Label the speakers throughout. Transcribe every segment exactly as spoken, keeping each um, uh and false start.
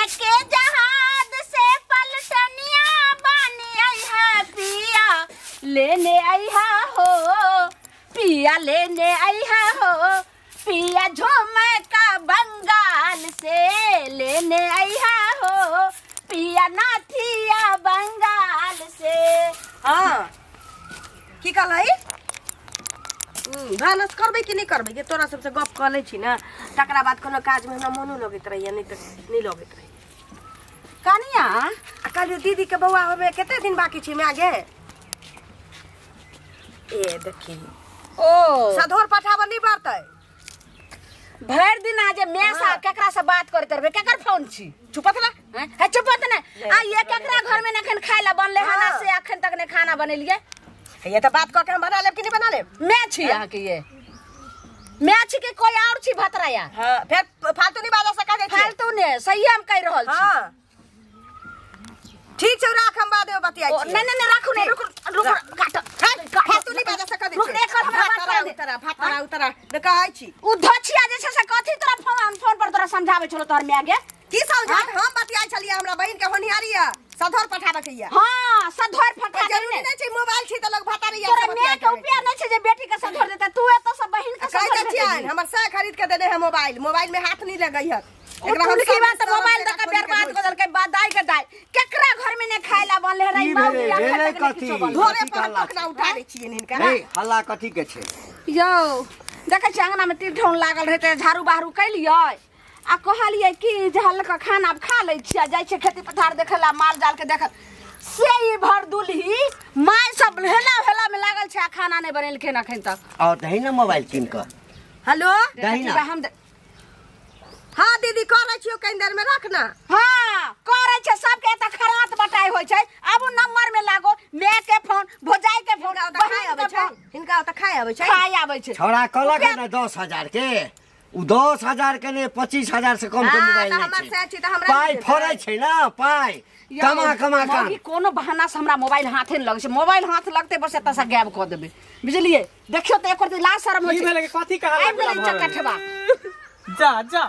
Speaker 1: लेके जहाज से पलटनिया बानी आई है पिया लेने आई है हो पिया लेने आई है हो पिया झुमका बंगाल से लेने आई है हो पिया नाथिया बंगाल से।
Speaker 2: हाँ की कहलाई भानस करबे कि नहीं करबे के तोरा सबसे गप कर ले छी ना तकरा बाद कोनो काज में हमरा मोनो लगत रहिए नहीं त नहीं लगत रही
Speaker 1: कनिया
Speaker 2: कल दीदी के बउआ होबे केते दिन बाकी छी मैं आगे ए देखी
Speaker 1: ओ
Speaker 2: सधोर पठावा नहीं पड़तै
Speaker 1: भर दिन आज मैं सा केकरा से बात करते रहबे केकर फोन छी
Speaker 2: चुपत ना
Speaker 1: है चुपत ना आ ये केकरा घर में नखन खाय ला बनले हना से अखन तक ने खाना बनेलिए
Speaker 2: ये तो बात क के हम बना लेब कि नहीं बना लेब
Speaker 1: मैं छी यहां के ये मैं छी के कोई और छी भतराया।
Speaker 2: हां फिर फालतू नहीं बाजा सका दे
Speaker 1: फालतू ने सही हम कह रहल छी।
Speaker 2: हां ठीक छै राख हम बाद में बतियाई छी
Speaker 1: नहीं नहीं राखू नहीं रुक रुक काट
Speaker 2: फालतू नहीं बाजा सका दे
Speaker 1: रुक एक हमरा बात कर दे
Speaker 2: उतरा फातरा उतरा न कहै छी
Speaker 1: उ धछिया जे छै से कथि तोरा फोन फोन पर तोरा समझावे छलो तोहर में आगे
Speaker 2: की समझा हम बतियाई छलिए हमरा बहिन के होनिहारिया सधोर पठाबे के या।
Speaker 1: हां सधोर पठा
Speaker 2: जरूरी नहीं छै मोबाइल छी त लोग भतारिया
Speaker 1: तोरा में के उपया नहीं छै जे बेटी के सधोर देता तू ए तो सब बहिन के
Speaker 2: कह
Speaker 1: सधोर
Speaker 2: दे छियन हमर सा खरीद के देने है मोबाइल मोबाइल में हाथ नहीं लगई है
Speaker 1: एकरा हम की बात मोबाइल तक बर्बाद कर के बाद दाई के दाई केकरा घर में ने खाइला बनले रही मौगी
Speaker 3: भेले कथी
Speaker 2: धोरे पर पकड़ा उठा रे छियन हिनका
Speaker 3: ए हल्ला कथी के छै
Speaker 1: यो देखे छी अंगना में टिढ़ौन लागल रहते झाड़ू बाहरू कैलियै आ कहलिए कि जे हल्का खाना खा लै छिया जाय छै खेती पथार देखला माल जाल के देख से ई भर दुलही माय सब हेला हेला में लागल छै आ खाना नहीं बनेलखिन अखन तक
Speaker 3: और दही ना मोबाइल किन कर
Speaker 2: हेलो
Speaker 3: दही ना
Speaker 1: हम
Speaker 2: हां दीदी करे छियो केंद्र में रखना।
Speaker 1: हां करे छै सबके त खरात बटाई होय छै अब नंबर में लागो मैं के फोन भोजाई के फोन
Speaker 2: त खाय आबै छै हिनका त खाय आबै छै
Speaker 1: खाय आबै छै
Speaker 3: छोरा कहलक ना दस हजार के उ दस हजार के ने पच्चीस हजार से कम के मोबाइल नहीं
Speaker 2: हमर से छी त हमरा
Speaker 3: पाई फरै छै ना पाई कमा कमा का
Speaker 1: मौगी कोनो बहाना से हमरा मोबाइल हाथे न लगे छै मोबाइल हाथ लगते बस एता से गायब क देबे बुझलिए देखियो त एकर लाज शरम होय छै
Speaker 4: ई भेले के कथि कहला
Speaker 1: आइ गेलै चकठवा
Speaker 4: जा जा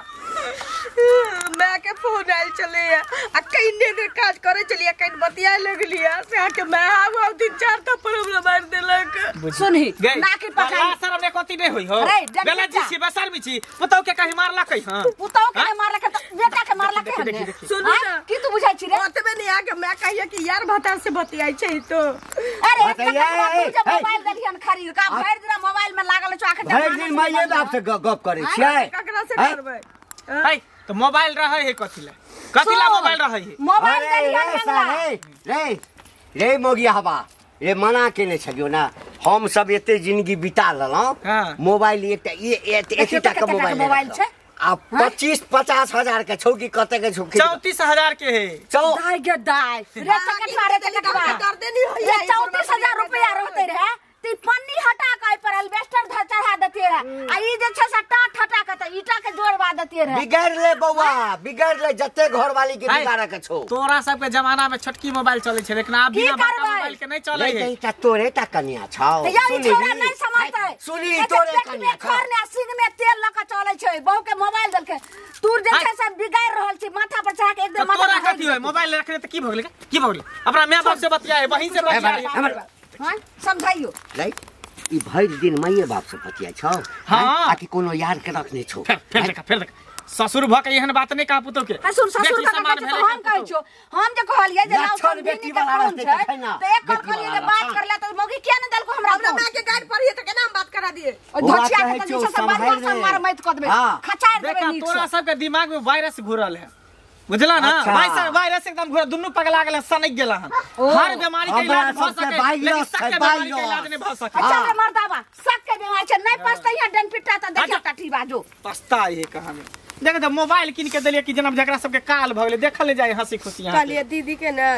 Speaker 2: मैं के फोन आइल चले आ कइने ने काज करे चलिए कइन बतिया लगलिए से आके मैं आब दिन चार तो पर हमरा मार देलक
Speaker 1: सुनही ना की पकाई
Speaker 4: ला सर हमने कथि नहीं होई हो
Speaker 1: अरे,
Speaker 4: बेला जी छी बसर भी छी पुतौ के कहीं मारला कहीं हां
Speaker 1: पुतौ के मारला के बेटा के मारला के हमने
Speaker 2: सुन ना
Speaker 1: की तू बुझाई छी रे
Speaker 2: ओतबे नहीं आके मैं कहिए कि यार भतार से बतियाई छै तो
Speaker 1: अरे
Speaker 3: बतिया,
Speaker 1: तू जब
Speaker 3: ए,
Speaker 1: मोबाइल देलियन खरीद का भर दिन मोबाइल में लागल छ आखे
Speaker 3: भरि दिन माइये बाप से गप करे छियै
Speaker 2: ककरा से
Speaker 3: हैं?
Speaker 2: करबै
Speaker 4: है तो मोबाइल रहे है कथि ला कथि ला मोबाइल रहे है
Speaker 1: मोबाइल
Speaker 3: अरे
Speaker 1: देलियन
Speaker 3: रे
Speaker 1: मंगला
Speaker 3: रे रे रे मोगिया हवा रे मना केने छलियो ना हम सब एते जिंदगी बिता लेलौ
Speaker 4: हां
Speaker 3: मोबाइल एते ये एते का मोबाइल
Speaker 1: मोबाइल छै
Speaker 3: आ पच्चीस पचास हजार के छौकी कते के छौकी
Speaker 4: चौंतीस हजार के है
Speaker 3: चौ
Speaker 1: दाई गे दाई रे चकटवा रे चकटवा
Speaker 2: दर्द नहीं होई
Speaker 1: ये चौंतीस हजार रुपया रहते रहे ती पन्नी हटा के पर एल्वेस्टर धर चढ़ा देते रहे आ ई जे छै से टाट हटा के त ईटा के जोड़वा देते रहे
Speaker 3: बिगाड़ ले बौआ बिगाड़ ले जते घर वाली के बिगाड़ के छौ
Speaker 4: तोरा सब के जमाना में छोटकी मोबाइल चले छै लेकिन अब बिना बड़का मोबाइल के नहीं चले है
Speaker 3: नहीं त तोरे ता कनिया छौ
Speaker 1: यार छोरा नहीं समझते
Speaker 3: सुनी तोरे कनिया छौ
Speaker 1: घर में सिंग में तेल लगा चले छै बहु के मोबाइल देलके तू जे छै से बिगाड़ रहल छी माथा पर चढ़ा के एकदम माथा
Speaker 4: तोरा कथि होय मोबाइल रखले त की भ गेलै की भ गेलै अपना माय बाप से बतियाए बहिन से बतियाए
Speaker 1: हां समझाइयो
Speaker 3: राइट ई भरि दिन माइये बाप से बतिया छौ
Speaker 4: हां
Speaker 3: आकि कोनो यार के रखने छौ
Speaker 4: फिर देखा फिर देखा ससुर भ के एहन बात नहीं कहा पुतो के
Speaker 1: ससुर ससुर का बात तो हम कहै छौ हम जे कहलिए जे लाउ
Speaker 3: छोड़ बेटी वाला रहते त खै ना
Speaker 1: तो एक कर कहलिए जे बात करला त मोगी किया न देलको हमरा
Speaker 2: हमरा मैं के गाइड पढ़िए त केना बात करा दिए
Speaker 1: ओ धचिया के त से बार बार मार मत क देबे खचार देबे
Speaker 4: देखा
Speaker 1: नीक
Speaker 4: तोरा सब के दिमाग में वायरस घुरल है बुझला ना वायरस वायरस एकदम घुरा दुन्नु पगला गेल सनक गेल हन हर बीमारी के इलाज भ सके लेकिन शक के बीमारी के इलाज नहीं भ सके
Speaker 1: अच्छा रे मर्दावा शक के बीमारी छै नहीं पछतै या डन पिट्टा त देखा टठी बाजो
Speaker 4: पछता है कहानी देख त मोबाइल किन के देलिए कि जना जकरा सब के काल भ गेले देखल ले जाय हंसी खुशी यहां
Speaker 2: कहलिए दीदी के ना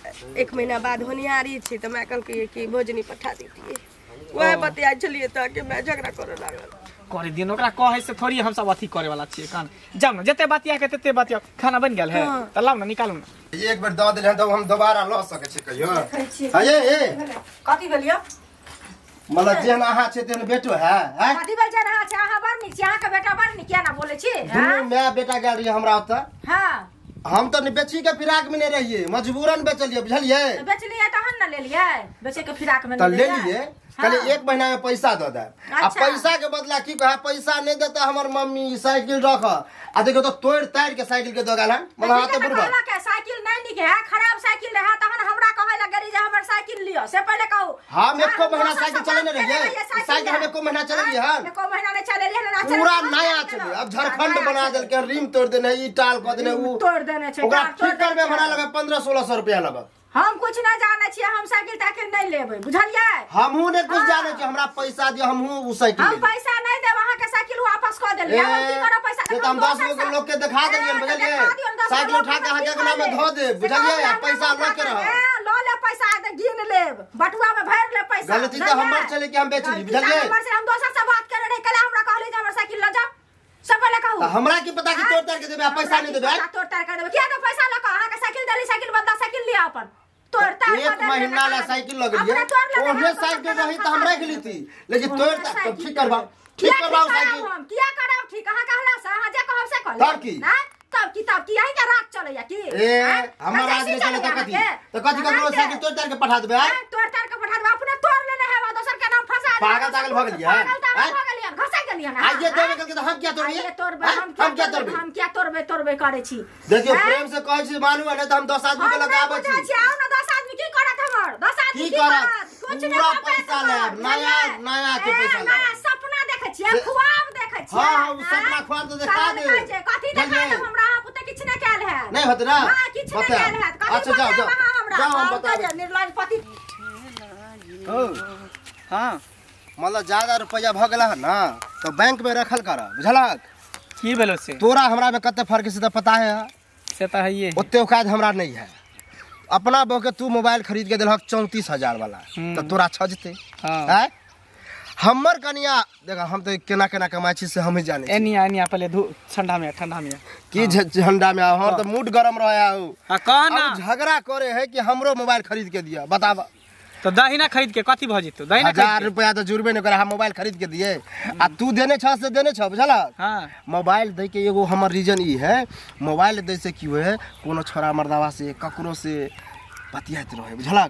Speaker 2: एक महीना बाद होनिहारी छी त मैं कल के कि भोजनी पठा दीजिए वह बतिया चलिए त कि मैं झगड़ा करे लागल
Speaker 4: करे दिन ओकरा कहे से थोड़ी हम सब अथी करे वाला छिए कान जाऊ ना जते बतिया के तते बतिया खाना बन गेल है त लाऊ ना निकालू ना
Speaker 5: एक बार द देले त हम दोबारा ल सके छी कहियो हे ए
Speaker 2: कथि भेलियो
Speaker 5: मतलब जेहन अहाँ छै तेहन बेटो है हैं
Speaker 2: कथि भेल जे अहाँ अहाँ बड़ नीक छी अहाँ के बेटा बड़ नीक किया ना बोले छी
Speaker 5: दुनू माय बेटा गेल रही हमरा ओत
Speaker 2: हां
Speaker 5: हम तो बेची के फिराक में नहीं रहिए, मजबूरन बेचलिए, बुझलिए।
Speaker 1: बेचलिए तहन न ले लिए, बेचे के फिराक में
Speaker 5: तो ले लिए, कल एक महीना में पैसा दे दे। आ पैसा के बदला की कहे, पैसा नहीं देता हमार मम्मी साइकिल रख आ देखो तो तोड़ ताड़ के साइकिल के दोगा ना मतलब हाथ तो बुरबा
Speaker 1: के साइकिल नहीं निके है, खराब साइकिल रहा तहन हमरा कहे लगे जे हमर साइकिल लियो, से पहले कहू
Speaker 5: हम एको महीना साइकिल चले नहीं रहिए, साइकिल हम एको महीना चलेलिए हम,
Speaker 1: एको महीना नहीं चलेलिए ना चले
Speaker 5: पूरा नया चले। अब झारखंड बना देल के, रिम तोड़ देने, ई टाल क देने, उ
Speaker 1: तोड़ देने छै,
Speaker 5: ओकरा ठीक करबे हमरा लगे पंद्रह सोलह सौ रुपया लगत।
Speaker 1: हम कुछ ना जाने छिए, हम साइकिल ताइकिल नहीं लेबै, बुझलिए।
Speaker 5: हमहू ने कुछ जाने छी, हमरा पैसा दियो, हमहू उ साइकिल
Speaker 1: हम पैसा नहीं देब, अहाँ के साइकिल वापस क देलिए। हम की करब पैसा
Speaker 5: ये तो हम दस लोग लोग के दिखा देलिए, बुझलिए। साइकिल उठा के अहाँ के नाम में धो दे, बुझलिए। पैसा ल के रह
Speaker 1: लो ले पैसा दे, गिन लेब, बटुआ में भर ले पैसा।
Speaker 5: गलती तो हमर चले कि हम बेचली, बुझलिए।
Speaker 1: हमर से हम दोसर से बात करे रहे, कल हमरा कहले जे हमर साइकिल ल जा, सब पहले कहू।
Speaker 5: हमरा की पता कि तोड़ ताड़ के देबे, पैसा नहीं देबे,
Speaker 1: तोड़ ताड़ के देबे, किया तो पैसा ल के अहाँ के साइकिल देली, साइकिल बदला साइकिल लिया अपन तोड़ ताड़
Speaker 5: एक महीना ला साइकिल लगलिए, ओने साइकिल रही त हमरा गेली थी, लेकिन तोड़ ताड़ ठीक करबा, ठीक करबाओ साइकिल।
Speaker 1: हम किया करब ठीक, अहाँ कहला से अहाँ जे कहब से कहले
Speaker 5: तब की
Speaker 1: ना, तब की तब की यही के रात चलैया की
Speaker 5: ए हमर राज में चले त कथी त कथी ककरो साइकिल तोड़ ताड़ के पठा देबे,
Speaker 1: तोड़ ताड़ के पठा देबे, अपने तोड़ लेने है, दोसर के नाम फंसा दे।
Speaker 5: पागल तागल भ गेलिए,
Speaker 1: पागल भ गेलिए, घसा गेलिए ना।
Speaker 5: आइए देबे के त हम क्या तोड़िए,
Speaker 1: आइए तोड़बे, हम
Speaker 5: हम क्या तोड़बे,
Speaker 1: हम क्या तोड़बे तोड़बे करे छी।
Speaker 5: देखियो प्रेम से कहै छी मानू नहीं त हम दस आदमी के लगाबै छी।
Speaker 1: आओ ना दस आदमी की करत हमर, दस आदमी
Speaker 5: की
Speaker 1: की
Speaker 5: करत,
Speaker 1: कुछ
Speaker 5: पूरा पैसा लेब, नया नया के पैसा लेब,
Speaker 1: नया सपना देखै छियै, ख्वाब देखै छियै।
Speaker 5: हां हां सपना ख्वाब तो देखा दे,
Speaker 1: कथी देखा दे हमरा, आप त किछ नहीं कैल है,
Speaker 5: नहीं होत ना,
Speaker 1: हां किछ नहीं कैल है।
Speaker 5: अच्छा जाओ जाओ जाओ हम बता दे
Speaker 1: निर्लज पति।
Speaker 5: ओ
Speaker 4: हां
Speaker 5: मतलब ज्यादा रुपया भ गेला है ना तो बैंक में रखल कर, बुझलक।
Speaker 4: की भेलो से
Speaker 5: तोरा हमरा में कते फर्क से तो पता है,
Speaker 4: से तो है ये
Speaker 5: ओते औकात हमरा नहीं है। अपना बो के तू मोबाइल खरीद के देलक चौंतीस हजार वाला, तो तोरा छजते है। हमर कनिया देखा, हम तो केना केना कमाई छी से हम ही जाने।
Speaker 4: एनिया एनिया पहले धू ठंडा में ठंडा में
Speaker 5: की झंडा में हम तो मूड गरम रहा हूं।
Speaker 4: हां कह ना,
Speaker 5: झगड़ा करे है कि हमरो मोबाइल खरीद के दिया, बतावा
Speaker 4: तो दही ना खरीद के कथी भ जितो, दही ना
Speaker 5: हजार रुपया तो जुर्बे न करे, हम मोबाइल खरीद के दिए आ तू देने छ से देने छ, बुझलक।
Speaker 4: हां
Speaker 5: मोबाइल दे के एगो हमर रीजन ई है, मोबाइल दे से की है, कोनो छोरा मर्दावा से ककरो से बतियात रहे, बुझलक।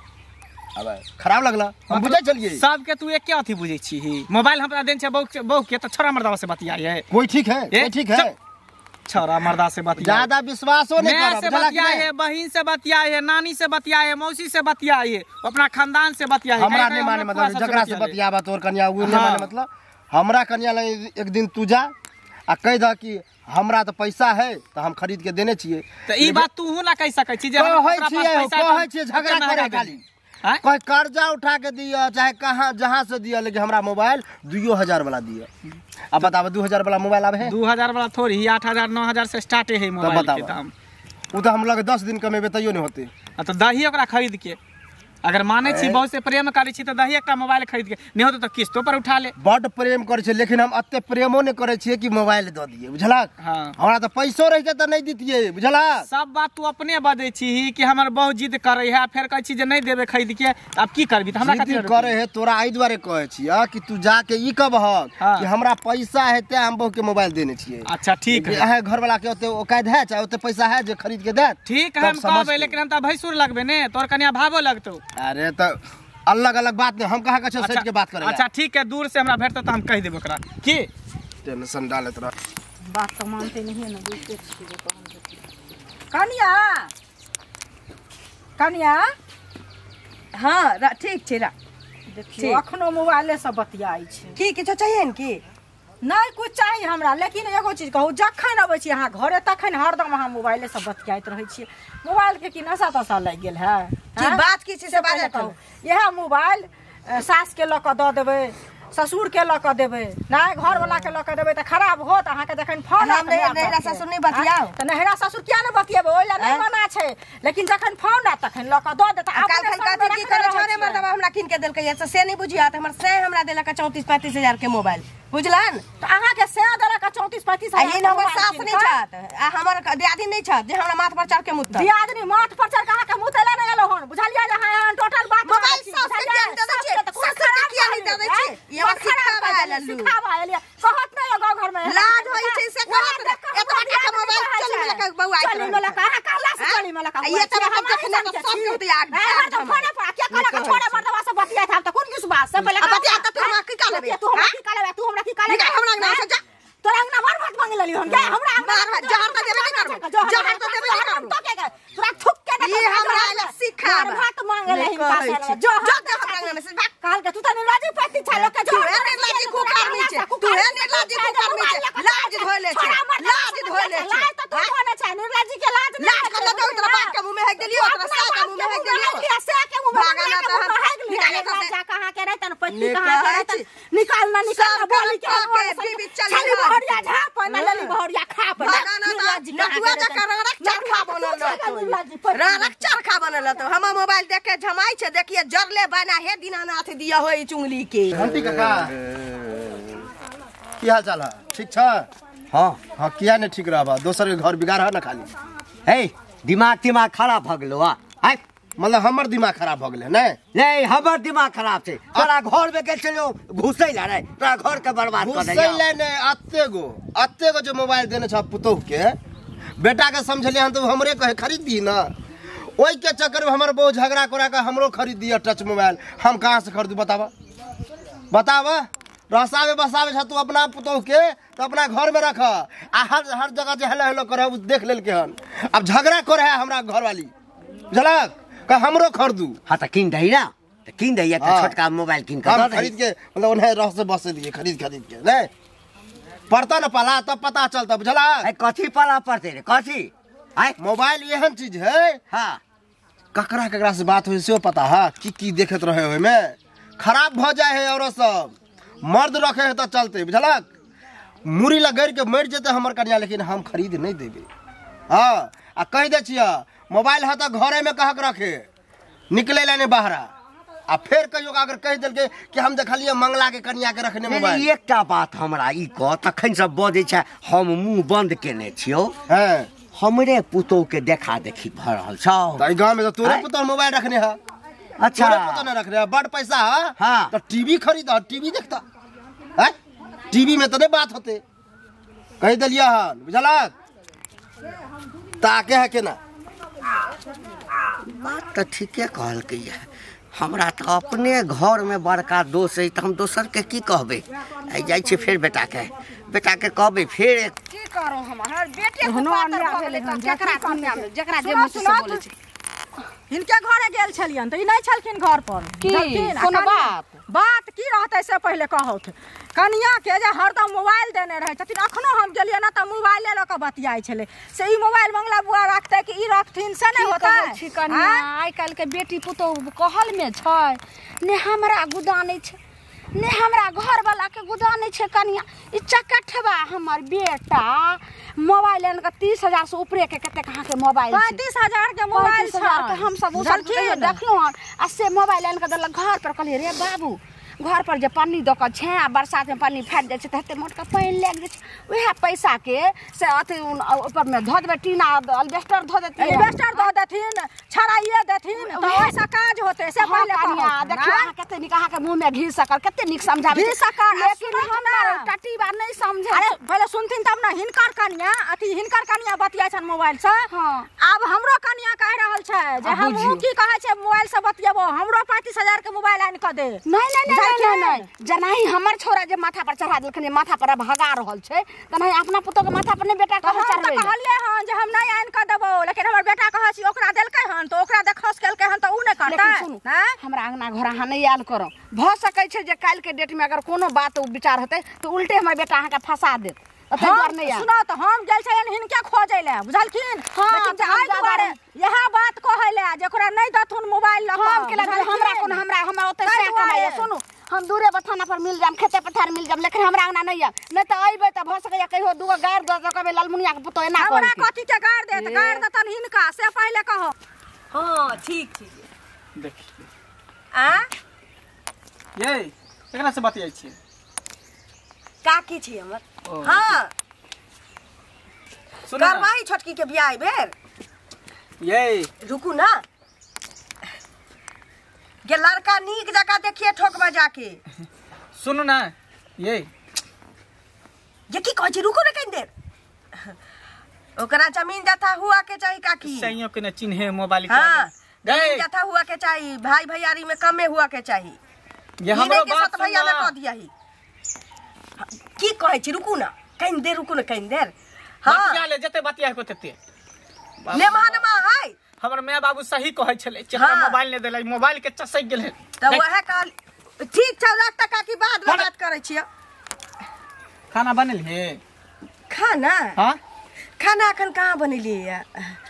Speaker 5: अब खराब लगला, हम बुझै चलिए
Speaker 4: सब के तू एक के अथी बुझै छी ही, मोबाइल हमरा देन छै बहु बहु के तो छोरा मर्दावा से बतियाई है,
Speaker 5: कोई ठीक है, कोई ठीक है,
Speaker 4: छोरा मर्दा से बतियाई,
Speaker 5: ज्यादा विश्वासो नहीं
Speaker 4: मैं
Speaker 5: करब,
Speaker 4: से
Speaker 5: बुझलक।
Speaker 4: बतियाई है, बहन से बतियाई है, नानी से बतियाई है, मौसी से बतियाई है, अपना खानदान से बतियाई है।
Speaker 5: हमरा नहीं माने मतलब जकरा से बतियाबा तोर कन्या उ नहीं माने मतलब, हमरा कन्या लगे एक दिन तू जा आ कह द कि हमरा तो पैसा है तो हम खरीद के देने छिए,
Speaker 4: तो ई बात तू हूं ना कह सकै छी जे
Speaker 5: कहै छिए कहै छिए झगड़ा करे खाली, कोई कर्जा उठा के दिया चाहे कहाँ जहाँ से दिया, लेकिन हमरा मोबाइल दुइयो हजार वाला दिया। अब बताओ दू हजार वाला मोबाइल आवे है,
Speaker 4: दू हजार वाला थोड़ी, आठ हजार नौ हजार से स्टार्ट है मोबाइल के दाम।
Speaker 5: वो तो हम लगे दस दिन कमेबे तैयो नहीं होते।
Speaker 4: तो दही ओकरा खरीद के अगर माने छी बहुत से प्रेम करै छी तो दही एकटा मोबाइल खरीद के, नहीं होते तो किस्तों पर उठा ले।
Speaker 5: बड प्रेम करे छे, लेकिन हम अत्ते प्रेमो नहीं करे छिए कि मोबाइल दे दिए, बुझलक।
Speaker 4: हां
Speaker 5: हमरा तो पैसो रहते तो नहीं दीतिए, बुझलक।
Speaker 4: सब बात तू अपने बदे छी कि हमर बहुत जिद करे है, फिर कहै छी जे नहीं देबे खरीद के, अब की करबी त हमरा कथि
Speaker 5: करे है। तोरा आई द्वारे कहै छिए कि तू जाके ई कहब कि हमरा पैसा है ते हम बहु के मोबाइल देने छिए।
Speaker 4: अच्छा ठीक है,
Speaker 5: है घर वाला के ओते औकात है चाहे ओते पैसा है जे खरीद के दे,
Speaker 4: ठीक है हम कहबे, लेकिन हम त भैंसुर लगबे ने, तोर कन्या भावो लगतो।
Speaker 5: अरे तो अलग अलग बात नहीं, हम कहाँ कछो सच के बात करेंगे।
Speaker 4: अच्छा ठीक है, दूर से हमरा भेटतो तो हम कह देबे ओकरा की
Speaker 5: टेंशन डालत रह,
Speaker 1: बात तो मानते नहीं है ना, बुझते छिए कनिया कनिया। हां ठीक छै, रा देखियो अखनो मोबाइले से बतियाई छै।
Speaker 2: की किछो चाहिए न की
Speaker 1: नहीं कुछ चाहिए हमरा, लेकिन एगो चीज कहू, जखन अबै छी अहाँ घरे तखन हरदम अहाँ मोबाइले से बतियाइत रहै छियै। मोबाइल के की नशा तशा लागि गेल है
Speaker 2: की बात की छै से बात कहू।
Speaker 1: यह मोबाइल सास के लऽ कऽ दऽ देबै, ससुर के लऽ कऽ देबै, नहीं घर वाला के लऽ कऽ देबै तऽ खराब होत। अहाँ के जखन फोन
Speaker 2: हम नहिरा ससुर नहीं बतियाओ
Speaker 1: तऽ नहिरा ससुर किया ने बतियेबै, ओइला नहीं मना छै, लेकिन जखन फोन आ तखन लऽ कऽ दऽ देत।
Speaker 2: काल खन कथि की करे छोरे मर्दवा हमरा किन के देलकै, से नहीं बुझिया। त हमर से हमरा देलक चौंतीस पैंतीस हजार के मोबाइल, बुझलन।
Speaker 1: तो अहाँ के से देलक चौंतीस पैंतीस
Speaker 2: हजार। ई हमर सास नहीं छत आ हमर दियादी नहीं छत जे हमरा माथ पर चढ़ के मुत।
Speaker 1: दियादनी माथ पर चढ़ के अहाँ के मुतैला नहीं गेलो हन, बुझलियै जे अहाँ टोटल बात
Speaker 2: मोबाइल सास के किया दे दै छै, सास के किया नहीं दे दै छै। ये हमर सिखावा आइल
Speaker 1: सिखावा आइल कहत नहीं गांव घर में
Speaker 2: लाज होई छै से कहत एतबा के मोबाइल चल लेके बउआ
Speaker 1: चली मला कहां कहला से चली मला का
Speaker 2: ये तो हम देखने को सब के उते आग
Speaker 1: हर तो फोन पर क्या कहला का छोड़ा मर्दवा से बतिया था तो कौन किस बात से पहले
Speaker 2: बतिया त तू हमरा की का लेबे
Speaker 1: तू हमरा की का लेबे तू हमरा की का लेबे
Speaker 2: हमरा ना से जा
Speaker 1: तोरा अंगना मार भात मांगे लली हम क्या हमरा
Speaker 2: मार जहर तो देबे नहीं करबो जहर तो देबे नहीं करबो
Speaker 1: तो क्या तोरा थुक के
Speaker 2: ये हमरा ला सिखा
Speaker 1: मार भात मांगे लली का जो
Speaker 2: जो जहर मांगे से
Speaker 1: काल के तू त लाजी पति छालो के जो
Speaker 2: है लाजी को करनी छे तू है लाजी को करनी छे लाज धोले छे लाज धोले छे
Speaker 1: लाज तो तू होने छे निर्लाजी के लाज
Speaker 2: लाज कर दो तेरा बाप के मुंह में है गेलियो तेरा सा के मुंह में है गेलियो
Speaker 1: से के मुंह में
Speaker 2: भागना तो हम
Speaker 1: निकाले जा कहां के रहतन पति कहां के रहतन निकाल ना निकाल बोली के
Speaker 2: बीबी चली
Speaker 1: बहरिया झाप ना लली बहरिया खा पर
Speaker 2: भागना तो नटुआ जा रड़क चरखा बनल रड़क चरखा बनल तो हम मोबाइल देख के झमाई छे देखिए जरले बना है दीनानाथ दिया होई चुंगली के
Speaker 5: घंटी काका की हाल चाल है ठीक छ
Speaker 3: हाँ
Speaker 5: हाँ किया नहीं ठीक रहा दोसर के घर बिगाड़ है ना खाली
Speaker 3: हे दिमाग दिमाग खराब भ गेलो आ आइ
Speaker 5: मतलब हमर दिमाग खराब भ गेले नहीं
Speaker 3: नहीं हमर दिमाग खराब छे तोरा घर में गेल चलो घुसै ला रे तोरा घर के बर्बाद कर
Speaker 5: घुसै ले ने अत्ते गो अत्ते गो जो मोबाइल देने छ पुतोह के बेटा के समझलिए हम तो हमरे कहे खरीद दी ना ओई के चक्कर में हमर बहु झगड़ा करा के हमरो खरीद दिया टच मोबाइल हम कहां से खरीदू बतावा बतावा रसावे बसावे छ तू अपना पुतोह के तो अपना घर में रख आ हर हर जगह जे हेलो हेलो करे देख लेल के हन अब झगड़ा करे है हमरा घर वाली बुझलक का हमरो खरीदू
Speaker 3: हां त किन दही ना त किन दही एक छोटका मोबाइल किन के
Speaker 5: हम खरीद के मतलब उन्हें रह से बस दिए खरीद खरीद के नहीं पड़ता न पाला तब पता चलता बुझला
Speaker 3: ए कथी पाला पड़ते रे कथी आइ
Speaker 5: मोबाइल एहन चीज है
Speaker 3: हां
Speaker 5: ककरा ककरा से बात होई से पता है की की देखत रहे होय में खराब भ जाए है औरत सब मर्द रखे है तो चलते बुझलक मुरी लगैर के मर जेते हमर कन्या लेकिन हम खरीद नहीं देबे हां आ कह दे छिया मोबाइल है तो घरे में कहक रखे निकले लेने बाहरा आ फिर कहियो अगर कह देल के कि हम देखलिए मंगला के कन्या के रखने मोबाइल
Speaker 3: एकटा बात हमरा ई क तखन से बजै छै हम मुंह बंद केने छियो
Speaker 5: हैं
Speaker 3: हमरे पुतोह के देखा देखी भ रहल छौ
Speaker 5: त गांव में तो तोरे पुतोह मोबाइल रखने है
Speaker 3: अच्छा
Speaker 5: तोरे पुतोह न रखने है बड़ पैसा है
Speaker 3: हां
Speaker 5: तो टीवी खरीद टीवी देखता है टीवी में तो नहीं बात होते कह दिलिया हन बुझलक ताके है के ना
Speaker 3: बात तो ठीके कहल के है हमरा तो अपने घर में बड़का दोष है तो हम दोसर के की कहबे आई जाय छै फिर बेटा के बेटा के कहबे फिर
Speaker 1: की करो हम हर बेटे को बात भेले त केकरा कन्या में जेकरा जे मुंह से बोले छै
Speaker 6: हिनके घरे गेल छलियन त ई नहीं छलखिन घर पर
Speaker 1: की कोनो बात
Speaker 6: बात की रहते से पहले कहत कन्या के जे हरदम मोबाइल देने रहे छथिन अखनो हम गेलिए ना त मोबाइले ल के बतियाई छले से ई मोबाइल मंगला बुआ रखते कि ई रखथिन से नहीं होता
Speaker 1: है कन्या आइ काल के बेटी पुतोह कहल में छै ने हमरा गुदानै छै ने हमरा घर वाला के गुदानै छै कन्या ई चकठवा हमर बेटा मोबाइल लेन के तीस हजार से ऊपरे के कते कहां के मोबाइल
Speaker 6: पैंतीस हजार के मोबाइल
Speaker 1: छै के हम सब उसल के देखलो आ से मोबाइल लेन के देलक घर पर कहलिए रे बाबू घर पर जे पानी द के छै आ बरसात में पानी फाट जाय छै त हते मोटका पानी लाग जाय छै ओहे पैसा के से अथी ऊपर में ध देबे टीना अल्बेस्टर ध देती
Speaker 6: अल्बेस्टर ध देथिन छड़ाइए देथिन त ऐसा काज होते से पहले
Speaker 1: कन्या देखियो अहाँ कते निक अहाँ के मुंह में घी सकर कते निक समझाबे
Speaker 6: घी सकर
Speaker 1: लेकिन हम टटी बार नहीं समझे
Speaker 6: अरे पहले सुनथिन तब ना हिनकर कन्या अथी हिनकर कन्या बतिया छन मोबाइल से
Speaker 1: हां
Speaker 6: अब हमरो कन्या कह रहल छै जे हम की कहे छै मोबाइल से बतियेबो हमरो पैंतीस हजार के मोबाइल आन के दे
Speaker 1: नहीं नहीं नहीं नहीं जनाही हमर छोरा जे माथा पर चढ़ा देलखनी माथा पर भगा रहल छै तनाही अपना पुतो के माथा पर ने बेटा कह चढ़बे
Speaker 6: कहले हन जे हम नहीं आन के देबो लेकिन हमर बेटा कहै छी ओकरा देलकै हन तो ओकरा देखस केलकै हन तो उ नै करतै
Speaker 1: हैं हमरा अंगना घर अहाँ नहीं आल करो भ सकै छै जे काल के डेट में अगर कोनो बात विचार हेतै तो उल्टे हमर बेटा अहाँ के फंसा देत अते बार नहीं आ
Speaker 6: सुनो तो हम गेल छलन हिनके खोजै ले बुझलखिन लेकिन आइ दुआरे यह बात कहै ले जेकरा नहीं दथुन मोबाइल ल
Speaker 1: हम के लगे हमरा कोन हमरा हमरा ओते से कमाई सुनु हम दूरे बथाना पर मिल जाम खेते पथार मिल जाम लेकिन हमरा अंगना नहीं आ नहीं तो अइबे त भ सकै कहियो दुगो गार द द कहबे लालमुनिया के पुतो एना कर
Speaker 6: हमरा कथि के गार देत गार दतन हिनका से पहले कहो
Speaker 2: हां ठीक ठीक
Speaker 4: देखिए
Speaker 2: आ
Speaker 4: ये एकरा से बतियाई छी
Speaker 2: का की छी हमर हां
Speaker 4: सुन
Speaker 2: करवाई छोटकी के बियाह बेर
Speaker 4: ये
Speaker 2: रुकू ना ये लड़का नीक जगह देखिए ठोक बजा के
Speaker 4: सुनो ना ये
Speaker 2: ये की कहै छी रुकू ना कहीं देर ओकरा जमीन जथा हुआ के चाहिए काकी
Speaker 4: सैयों के न चिन्हे मोबाइल
Speaker 2: हाँ
Speaker 4: के
Speaker 2: जमीन जथा हुआ के चाहिए भाई भैयारी में कमे हुआ के चाहिए
Speaker 4: ये हमरो बात
Speaker 2: सुन भैया ने कह दिया ही की कहै छी रुकू ना कहीं देर रुकू ना कहीं देर हां
Speaker 4: बतिया ले जते बतिया को तते
Speaker 2: ने महानमा है
Speaker 4: हमर माय बाबू सही कहै छले चेहरा मोबाइल ने देलै मोबाइल के चसक गेलै
Speaker 2: त वह काल ठीक छ लाख टका की बात बात करै छियै
Speaker 4: खाना बनल है
Speaker 2: खाना
Speaker 4: हां
Speaker 2: खाना अखन कहाँ बनेलिए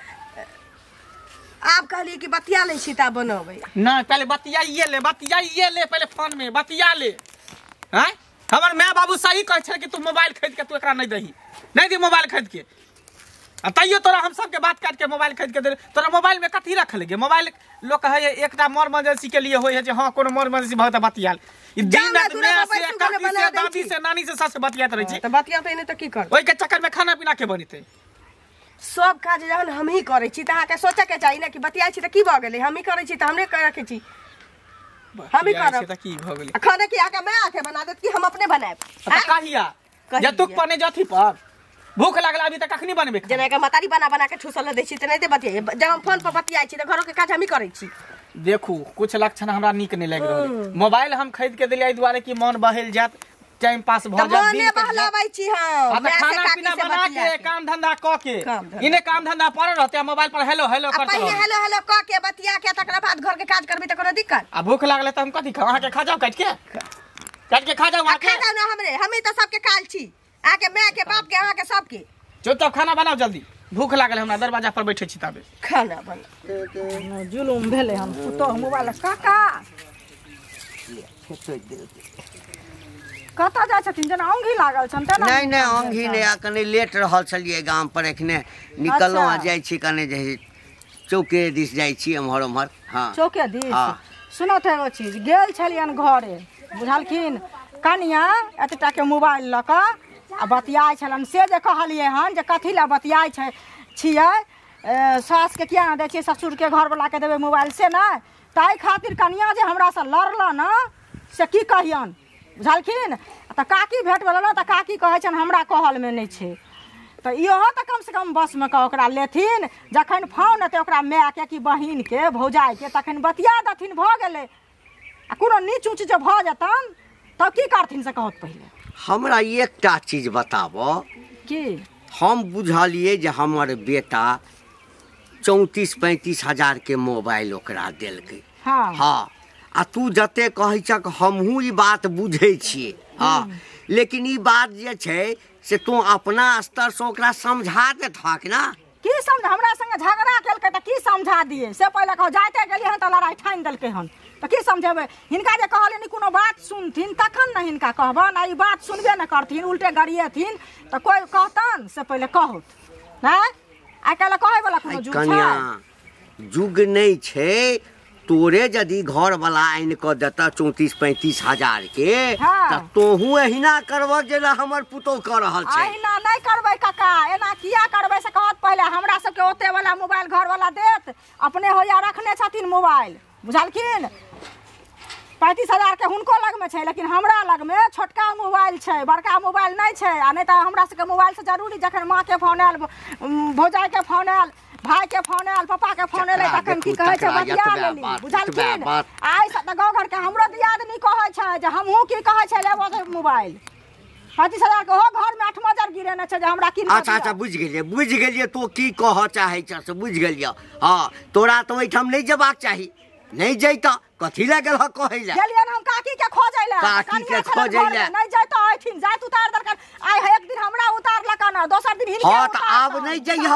Speaker 2: आप कहलिए कि बतिया ले सीता बनोबै
Speaker 4: ना पहले बतियाइए ले बतियाइए ले पहले फोन में बतिया ले हैं हमर माय बाबू सही कहै छै कि तू मोबाइल खरीद के तू एकरा नहीं दही नहीं दी मोबाइल खरीद के आ तैयो तोरा हम सब के बात काट के मोबाइल खरीद के दे तोरा मोबाइल में कथी रख लेगे मोबाइल लोग कहे एकटा मोर इमरजेंसी के लिए होय है जे हां कोनो मोर इमरजेंसी बहुत बतियाल ई दिन रात में से काकी से दादी से नानी से सस बतियात रही छी
Speaker 2: त बतियाते नहीं त की कर
Speaker 4: ओइ के चक्कर में खाना पीना के बनिते
Speaker 2: सब काज जहन हम ही करै छी त अहाँ के सोचे के चाहिए ना कि बतियाई छी त की भ गेलै हम ही करै छी त हमरे कर रखे छी हम ही करब
Speaker 4: त की भ गेलै
Speaker 2: खाना की आके मैं आके बना देत कि हम अपने बनाएब
Speaker 4: त कहिया जे तू पने जथी पर भूख लागला अभी तक कखनी बनबे
Speaker 2: जना के मतारी बना बना के ठुसल दै छी त नहीं दे बतियाई जब हम फोन पर बतियाई छी त घरों के काज हम ही करै छी
Speaker 4: देखू कुछ लक्षण हमरा नीक नहीं लग रहल मोबाइल हम खरीद के दिलियै दुआरे कि मन बहल जात टाइम पास भ जात
Speaker 2: दिन बहलाबै छी हम
Speaker 4: मैं खाना पीना बना के काम धंधा क के इने काम धंधा पर रहते मोबाइल पर हेलो हेलो करते
Speaker 2: पहले हेलो हेलो क के बतिया के तकरा बाद घर के काज करबी त कोनो दिक्कत
Speaker 4: आ भूख लागले त हम कथि खा अहाँ के खा जाओ काट के काट के खा जाओ
Speaker 2: आ खा जाओ ना हमरे हमें त सबके काल छी आके मैं के बाप के अहाँ के सबके
Speaker 4: चुपचाप खाना बनाओ जल्दी भूख लागल हमरा दरवाजा पर बैठे छी ताबे
Speaker 2: खाना बना
Speaker 6: जुलुम भेले हम तो मोबाइल काका कतऽ जाइ छथिन जेना अंगी लागल छन तेना
Speaker 3: नहीं नहीं अंगी नहीं आ कने लेट रहल छलिए गांव पर एखने निकललो आ जाइ छी कने जे चौके दिस जाइ छी एम्हर एम्हर हां
Speaker 6: चौके दिस
Speaker 3: हाँ।
Speaker 6: सुनो तो एगो चीज गेल छलियन घरे बुझलखिन कनिया एतटा के मोबाइल लऽ कऽ आ बतियाइ छलन से जे कहलिए हन जे कथी ला बतियाइ छै छियै सास के किया ना दै छियै ससुर के घर वाला के देबै मोबाइल से नहीं ताहि खातिर कनिया जे हमरा से लड़ल ना से की कहियन बुझलखिन त काकी भेट भेल ना त काकी कहै छन हमरा कहल में नहीं छै त इहो त कम से कम बस में का ओकरा लेथिन जखन फोन एतै ओकरा माय के कि बहिन के भौजाई के तखन बतिया दथिन भ गेलै आ कोनो नीच ऊँच जे भ जेतन तब की करथिन से कहत पहिले
Speaker 3: हमरा एकटा चीज बताबो
Speaker 6: की
Speaker 3: हम बुझलिए जे हमर बेटा चौंतीस पैंतीस हजार के मोबाइल ओकरा देलकै
Speaker 6: हाँ
Speaker 3: हाँ आ तू जते कहै छक हमहूँ ई बात बुझै छियै हाँ लेकिन ई बात जे छै से तू अपना स्तर से ओकरा समझा देथक ना
Speaker 6: की समझ हमरा संगे झगड़ा केलकै त की समझा दिए से पहिले कहो जाते गेलिए हन त लड़ाई ठानि देलकै हन त की समझेबै हिनका जे कहलिए नि कोनो बात सुनथिन तखन न हिनका कहबन आ ई बात सुनबे न करथिन उल्टे गरिएथिन त कोई कहतन से पहिले कहत ना आइ काल्हि कहै वाला कोनो जुग
Speaker 3: कन्या
Speaker 6: छै
Speaker 3: जुग नहीं छै तोरे यदि घर वाला आइन क देता चौंतीस पैंतीस हजार के
Speaker 6: हाँ।
Speaker 3: त तोहू एहिना करब जेना हमर पुतौ क रहल छै
Speaker 6: अहिना नहीं करबै काका एना किया करबै से कहत पहिले हमरा सबके ओते वाला मोबाइल घर वाला देत अपने होया रखने छथिन मोबाइल बुझलखिन पैंतीस हजार के हुनको लग में छै लेकिन हमरा लग में छोटका मोबाइल छै बड़का मोबाइल नहीं छै आ नहीं त हमरा सबके मोबाइल से जरूरी जखन माँ के फोन आयल भौजाई के फोन आयल भाई के फोन आयल पापा के फोन आयल तखन की कहै छै बतिया लेली बुझलखिन आइ से त गाँव घर के हमरो दियादनी कहै छै जे हमहूँ की कहै छै लेबो मोबाइल पैंतीस हजार के हो घर में आठ मजर गिरेने छै जे हमरा की
Speaker 3: अच्छा अच्छा बुझ गेलिए बुझ गेलिए तो की कह चाहे छ से बुझ गेलिए हाँ तोरा तो ओइठाम नहीं जेबाक चाही नहीं जैता कथी ले गेल कहै ले
Speaker 6: गेलियन हम काकी के खोजै ले
Speaker 3: काकी के खोजै ले
Speaker 6: नहीं जैतो आइथिन जात उतार दरकार आइ एक दिन हमरा उतारलक न दोसर दिन हिनके
Speaker 3: हाँ त आब नहीं जइह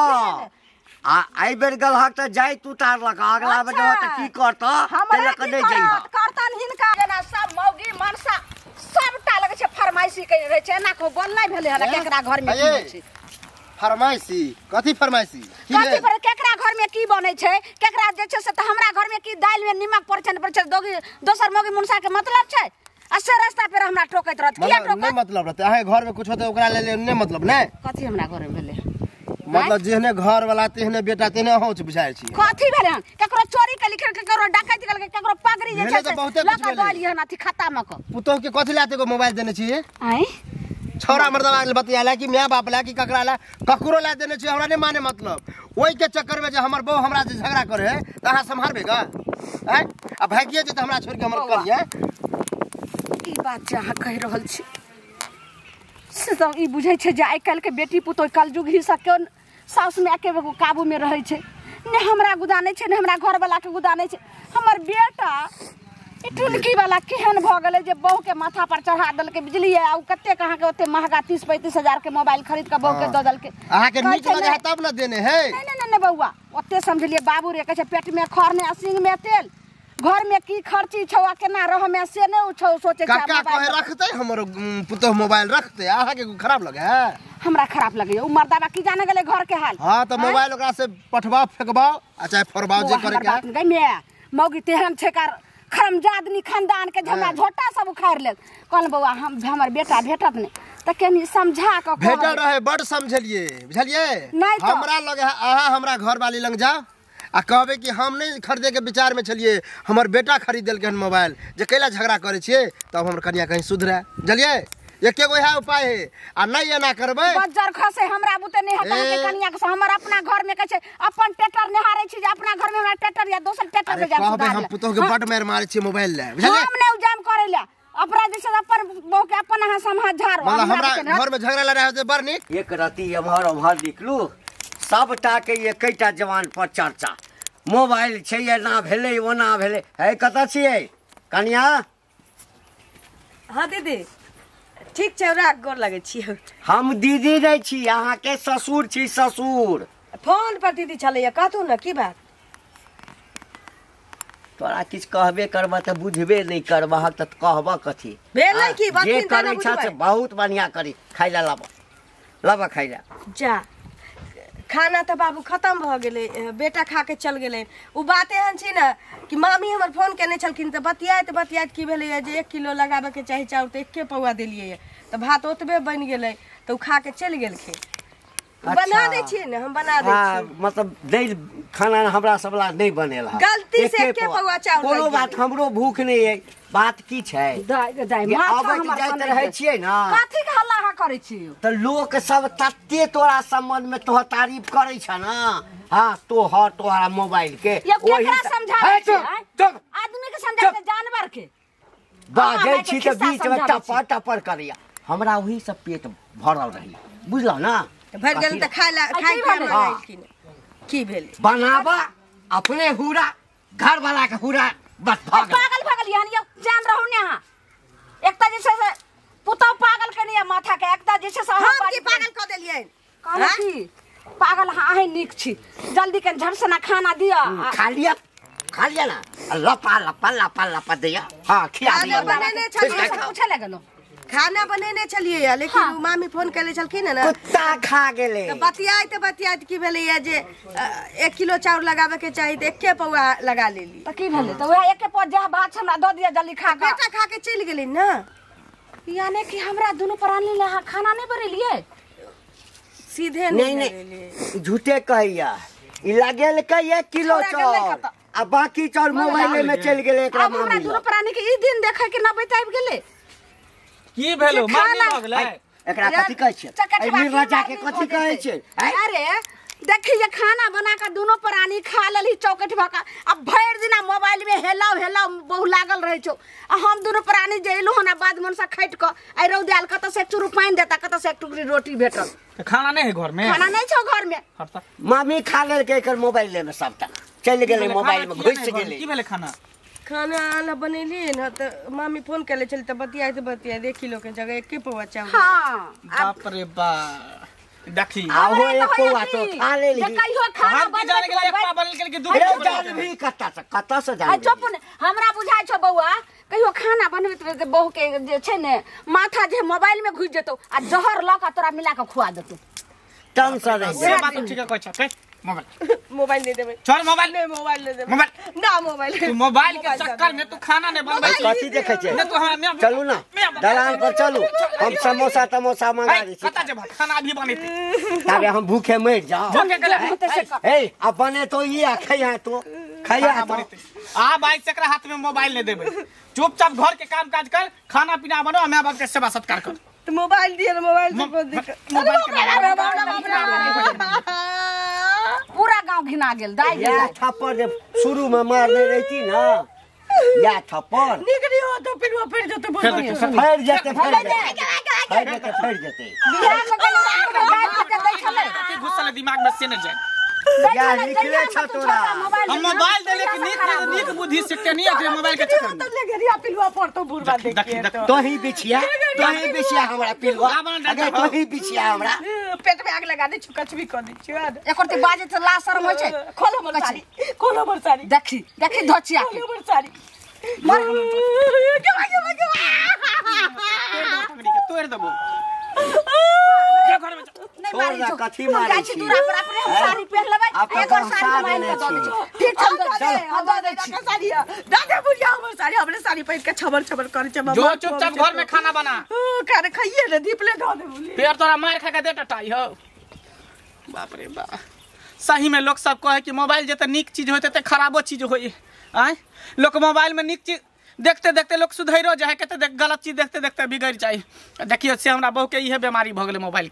Speaker 3: आ आई बेर गलहक त जाय तू तारलक अगला बेर त की करत तेले क नहीं जइह
Speaker 6: करतन हिनका
Speaker 1: जेना सब मौगी मनसा सबटा लगे छै फरमाइशी कहि रहै छै एना को बोल नहीं भेले हला केकरा घर में की छै
Speaker 5: फरमाइशी कथी फरमाइशी
Speaker 1: कथी पर केकरा घर में की बनै छै केकरा जे छै से त हमरा घर में की दाल में नीमक परछन पर छै दोगी दोसर मौगी मुनसा के मतलब छै असे रास्ता पर हमरा ठोकैत रहत किया ठोकत
Speaker 5: नहीं मतलब रहते अहे घर में कुछ होते ओकरा ले ले नहीं मतलब नहीं
Speaker 1: कथी हमरा घर में भेले
Speaker 5: मतलब जेहने घर वाला तेहने बेटा तेहने होच बुझाय छी
Speaker 1: कथी भेले हन केकरो चोरी के लिखे केकरो डकैती के केकरो पगड़ी जे
Speaker 5: भेले
Speaker 1: छै
Speaker 5: त बहुते
Speaker 1: से
Speaker 5: कुछ
Speaker 1: लका
Speaker 5: भेले।
Speaker 1: डाली हन अथी खाता में को
Speaker 5: पुतोह के कथी लाते को मोबाइल देने छी
Speaker 1: आइ
Speaker 5: छौरा मर्दवा के बतियाला कि माय बाप ला कि ककरा ला ककरो ला देने छी हमरा नहीं माने मतलब ओई के चक्कर में जे हमर बहू हमरा से झगड़ा करे है त अहाँ संभालबेगा हैं अब भागिए जे त हमरा छोड़ के हमर करिए
Speaker 1: ई बात जे अहाँ कहि रहल छी से सब ई बुझै छै जे आइ काल्हि के बेटी पुतोह कलयुग ही सके साउस में के काबू में रहै छै ने हमरा गुदानै छै ने हमरा घर वाला के गुदानै छै हमर बेटा ई टुलकी वाला केहन भ गेलै जे बहू के माथा पर चढ़ा देलकै बिजली है आ कते कहाँ के ओते महंगा तीस पैंतीस हजार के मोबाइल खरीद के बहू के द देलकै
Speaker 5: अहाँ के नीक लगे है तब न देने है
Speaker 1: नहीं नहीं नहीं बउआ ओते समझलिए बाबू रे कहै छै पेट में खर ने सिंग में तेल घर में की खर्ची छौ आ केना रह में से ने छौ सोचे छै
Speaker 5: काका कहे रखते हमर पुतोह मोबाइल रखते अहाँ के खराब लगे है
Speaker 1: हमरा खराब लगे उ मर्दाबा की जाने गेले घर के हाल
Speaker 5: हां त मोबाइल ओकरा से पठवाओ फेकबाओ आ चाहे फोड़बाओ जे करे के
Speaker 1: गई में मौगी तेहन छै कर खरमजादनी खानदान के हमरा झोटा सब उखाड़ ले कहल बउआ हम हमर बेटा भेटत ने त केनी समझा के
Speaker 5: भेटल रहे बड़ समझलिए बुझलिए हमरा लगे अहाँ हमरा घर वाली लंग जाओ आ कहबे कि हम नहीं खरीदे के विचार में चलिए हमर बेटा खरीद देलके हन मोबाइल जे कैला झगड़ा करे छिए तब हमर कन्या कहीं सुधरे बुझलिए एके गो है उपाय है आ नहीं एना करबे
Speaker 1: बजर खसे हमरा बुते नहीं हटा के कन्या के हमर अपना घर में कहै छै अपन ट्रैक्टर निहारै छी जे अपना घर में हमरा ट्रैक्टर या दोसर ट्रैक्टर में जा
Speaker 5: कहबे हम पुतोह के बड मार मारे छी मोबाइल ले बुझलिए
Speaker 1: हम नहीं उजाम करे ले अपराधी से अपन बहू के अपन अहाँ समाज झारो
Speaker 5: हमरा घर में झगड़ा लड़ा है बड़ नीक
Speaker 3: एक रति एम्हर ओम्हर निकलू सबटा के एकैटा जवान पर चर्चा मोबाइल छै एना भेलै ओना भेलै है कतऽ छियै कन्या
Speaker 2: हाँ दीदी ठीक छै राख गोर लगे छी
Speaker 3: हम दीदी नहीं छी अहाँ के ससुर छी ससुर
Speaker 2: फोन पर दीदी छलैया कहतू ना की बात
Speaker 3: तोरा किछ कहबे करबा त बुझबे नहीं करबा त कहबा कथी
Speaker 2: भेलै की बात
Speaker 3: जे करै छ से बहुत बढ़िया करी खाइला लाबा लाबा खाइला
Speaker 2: जा खाना तो बाबू खत्म भ गेले बेटा खा के चल गेले उ बात एहन छी ना कि मामी हमर फोन केने छलखिन त बतियात बतियात की भेलै जे एक किलो लगाबे के चाही चाउर त एके पौआ देलिए त भात ओतबे बन गेलै त उ खा के चल गेलखिन बना दे छी ने हम बना दे छी
Speaker 3: मतलब दे खाना हमरा सबला नहीं बनेला
Speaker 2: गलती से एके पौआ चाउर
Speaker 3: कोनो बात हमरो भूख नहीं है बात की छै
Speaker 1: दाई दाई
Speaker 3: माथा हमर जाइत रहै छियै ना
Speaker 1: कथी के हल्ला हा करै छी
Speaker 3: त लोक सब तत्ते तोरा संबंध में तोहर तारीफ करै छ ना हां तो ह तोहरा मोबाइल के
Speaker 1: ओही समझाबै छी आदमी के समझा के जानवर के
Speaker 3: बाजै छी त बीच में टपर टपर करिया हमरा वही सब पेट भरल रही बुझलौ ना
Speaker 2: भर गेल त खाइला खाइ के मंगाइलखिन की भेल
Speaker 3: बनावा अपने हुरा घर वाला के हुरा बस भागल
Speaker 1: पागल पागल यानी जान रहू ने हां एकता जैसे से पुतो पागल कनिया माथा के एकता जैसे से
Speaker 2: हम की पागल क देलियै
Speaker 1: कहला की पागल हां नीक छी जल्दी के झट से ना खाना दिया
Speaker 3: खा लिया खा लिया ना लपा लपा लपा लपा दिया हां खिया दिया
Speaker 2: बनाने छलिए
Speaker 1: पूछे लगलो
Speaker 2: खाना बनाने छलिए लेकिन हाँ। मामी फोन केले छलखिन ना
Speaker 3: कुत्ता खा गेले
Speaker 2: त बतियाइत बतियाइत की भेलै जे एक किलो चाउर लगाबे के चाही त एके पौआ लगा लेली
Speaker 1: त की भेलै त वह एके पौआ जा भात हमरा द दिया जल्दी खा के
Speaker 2: बेटा खा के चल गेली ना
Speaker 1: यानी कि हमरा दोनों प्राणी ले खाना नहीं बनेलिए
Speaker 2: सीधे
Speaker 3: नहीं नहीं झूठे कहिया ई लागल के एक किलो चाउर आ बाकी चाउर मोबाइल में चल गेले एकरा
Speaker 1: मामी हमरा दोनों प्राणी के ई दिन देखे के न बताइब गेले
Speaker 4: की भेलो मामी भ गेलै
Speaker 3: एकरा कथि कहै छै ए मिर्जा के कथि कहै छै
Speaker 1: अरे देखिए खाना बना के दोनों प्राणी खा लेली चौकट भका अब भर दिना मोबाइल में हेलाव हेलाव बहु लागल रहे छौ आ हम दोनों प्राणी जेलु हना बाद मन से खैट क आई रौदाल कत से एक चुरु पानी देता कत से एक टुकड़ी रोटी भेटल
Speaker 4: त खाना नहीं है घर में
Speaker 1: खाना नहीं छौ घर में
Speaker 3: मामी खा लेल के एकर मोबाइल में सबटा चल गेले मोबाइल में घुस गेले
Speaker 4: की भेले खाना
Speaker 2: खाना आला बनेली न त मामी फोन केले चल त बतियाइत बतियाइत एक किलो के जगह एके पौआ चाउर
Speaker 1: हां
Speaker 4: बाप रे बा देखी
Speaker 3: आहो एक पौआ तो खा लेली
Speaker 1: कहियो खाना
Speaker 4: बन गेले एक पौआ बनल के दू
Speaker 3: अरे जान भी कत्ता से कत्ता से जान
Speaker 1: चुप ने हमरा बुझाय छौ बौआ कहियो खाना बनबैत बहू के जे छै ने माथा जे मोबाइल में घुस जेतौ आ जहर ल के तोरा मिला के खुआ देतौ
Speaker 3: टेंशन रह
Speaker 4: से बात ठीक है कहै छै मोबाइल
Speaker 2: मोबाइल दे देबे
Speaker 4: चल मोबाइल
Speaker 2: नहीं मोबाइल दे देबे
Speaker 4: मोबाइल
Speaker 2: ना मोबाइल
Speaker 4: तू मोबाइल के चक्कर में तू खाना नहीं बनबै
Speaker 3: कथि देखै छै
Speaker 4: नहीं तू हमरा
Speaker 3: चलू ना दलान पर चलू हम समोसा तमोसा मंगा दै छी
Speaker 4: कता जेबा खाना अभी बनेते
Speaker 3: तबे हम भूखे मर जाओ
Speaker 4: भूखे गेले
Speaker 3: ए अब बने तो ये खैया तो खैया तो
Speaker 4: आ भाई सकरा हाथ में मोबाइल नहीं देबे चुपचाप घर के काम काज कर खाना पीना बनो मां बाप के सेवा सत्कार कर
Speaker 2: तो मोबाइल दिए ना मोबाइल से
Speaker 4: मो-
Speaker 2: कोई दिक्कत
Speaker 4: मोबाइल के
Speaker 2: अरे बाप रे, बाप रे, बाप रे, बाप रे।
Speaker 1: पूरा गांव घिना गेल दाई
Speaker 3: या
Speaker 1: गेल
Speaker 3: थप्पड़ जब शुरू में मारने रहती ना या थप्पड़
Speaker 2: निकली हो तो फिर वो फिर जते बोल
Speaker 4: फिर
Speaker 2: रही है।
Speaker 4: देखिए,
Speaker 3: फैल जाते फैल जाते फैल जाते फैल जाते
Speaker 1: बिहार में गेल मोबाइल पकड़ दै छले
Speaker 4: के घुसल दिमाग में से न जाए
Speaker 3: या निकले छ तोरा
Speaker 4: हम मोबाइल देले कि नीक नीक बुद्धि सीखते नहीं है मोबाइल के चक्कर में
Speaker 2: तो ले गया पिलवा पर तो बुरबा
Speaker 4: देखी,
Speaker 2: देखिए
Speaker 4: देखी,
Speaker 2: तो
Speaker 3: तो ही बिछिया तो ही बिछिया हमरा पिलवा
Speaker 4: रावण
Speaker 3: अगर तो ही बिछिया हमरा
Speaker 2: पेट में आग लगा दे छुकच भी कर दी छुआ
Speaker 1: एकर ते बाजे त लासर होय छै
Speaker 2: खोलो मोर साड़ी खोलो मोर साड़ी
Speaker 1: देखी देखी धोचिया के
Speaker 2: खोलो मोर साड़ी
Speaker 1: मर
Speaker 2: गवा गवा गवा
Speaker 4: तोड़ देबो जा घर में जा।
Speaker 1: नहीं
Speaker 3: छोड़
Speaker 1: मारी
Speaker 3: ना
Speaker 1: छो
Speaker 3: कथी
Speaker 1: तू
Speaker 3: मारी
Speaker 1: जाय छी
Speaker 3: छी?
Speaker 1: दूरा पर अपने हम साड़ी पहन लेबै
Speaker 3: आपका
Speaker 1: एक और
Speaker 3: कौन
Speaker 1: साड़ी
Speaker 3: सा
Speaker 1: मोबाइल
Speaker 3: देने
Speaker 1: के दऽ दै
Speaker 3: छी?
Speaker 1: छी ठीक छै
Speaker 2: चल
Speaker 1: चल हम दऽ दै छी
Speaker 2: साड़ी दादा बुढ़िया हमर साड़ी हमरे साड़ी पहन के छबर छबर करे छै
Speaker 4: जो चुपचाप घर में खाना बना
Speaker 2: खाना खाइए ना दीपले धो दे बोली
Speaker 4: फिर तोरा मार खा के दे टटाई हो बाप रे बाप सही में लोग सब कहे कि मोबाइल जते नीक चीज होते ते खराबो चीज होई आय लोग मोबाइल में नीक चीज देखते देखते लोग सुधैरो जाए के गलत चीज देखते देखते बिगड़ जाए देखियो से हमरा बहू के इहे बीमारी भ गेलै मोबाइल